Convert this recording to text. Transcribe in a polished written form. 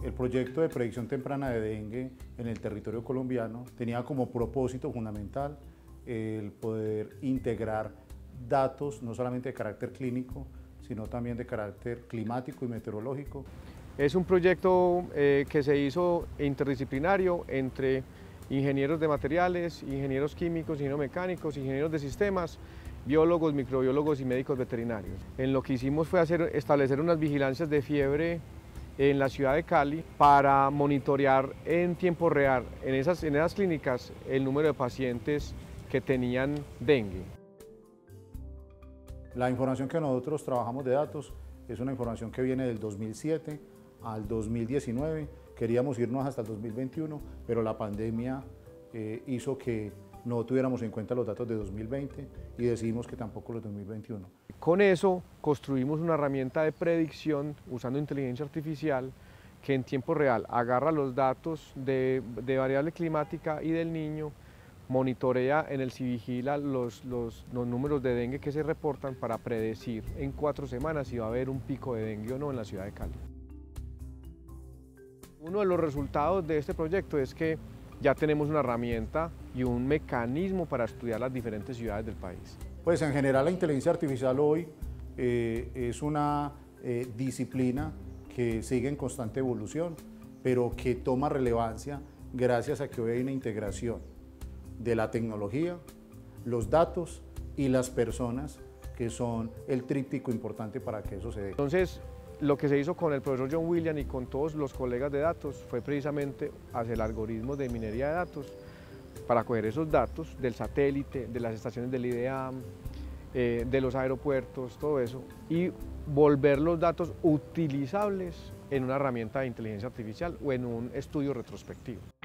El proyecto de predicción temprana de dengue en el territorio colombiano tenía como propósito fundamental el poder integrar datos no solamente de carácter clínico, sino también de carácter climático y meteorológico. Es un proyecto que se hizo interdisciplinario entre ingenieros de materiales, ingenieros químicos, ingenieros mecánicos, ingenieros de sistemas, biólogos, microbiólogos y médicos veterinarios. En lo que hicimos fue establecer unas vigilancias de fiebre en la ciudad de Cali para monitorear en tiempo real en esas clínicas el número de pacientes que tenían dengue. La información que nosotros trabajamos de datos es una información que viene del 2007 al 2019. Queríamos irnos hasta el 2021, pero la pandemia hizo que no tuviéramos en cuenta los datos de 2020 y decidimos que tampoco los 2021. Con eso construimos una herramienta de predicción usando inteligencia artificial que en tiempo real agarra los datos de variable climática y del niño, monitorea en el Civigila los números de dengue que se reportan para predecir en 4 semanas si va a haber un pico de dengue o no en la ciudad de Cali. Uno de los resultados de este proyecto es que ya tenemos una herramienta y un mecanismo para estudiar las diferentes ciudades del país. Pues en general la inteligencia artificial hoy es una disciplina que sigue en constante evolución, pero que toma relevancia gracias a que hoy hay una integración de la tecnología, los datos y las personas, que son el tríptico importante para que eso se dé. Entonces, lo que se hizo con el profesor John William y con todos los colegas de datos fue precisamente hacer el algoritmo de minería de datos para coger esos datos del satélite, de las estaciones del IDEAM, de los aeropuertos, todo eso, y volver los datos utilizables en una herramienta de inteligencia artificial o en un estudio retrospectivo.